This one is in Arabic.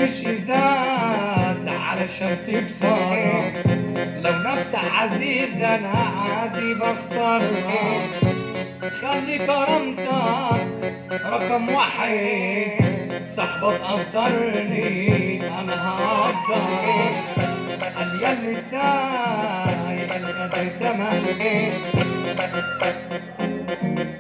مش ازاز علشان تكسرها، لو نفسك عزيز انا عادي بخسرها. خلي كرامتك رقم واحد، صاحبة تقدرني انا هقدر. قال ياللي سايق الغدر تمام.